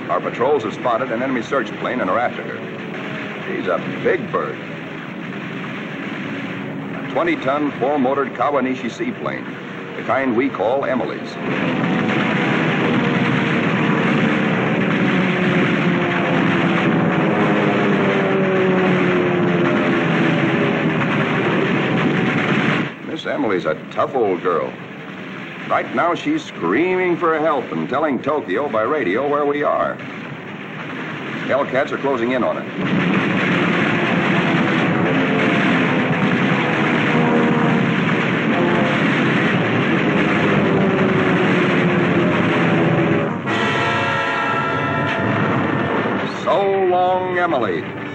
Our patrols have spotted an enemy search plane and are after her. She's a big bird. A 20-ton, four-motored Kawanishi seaplane, the kind we call Emily's. Miss Emily's a tough old girl. Right now, she's screaming for help and telling Tokyo by radio where we are. Hellcats are closing in on it. So long, Emily.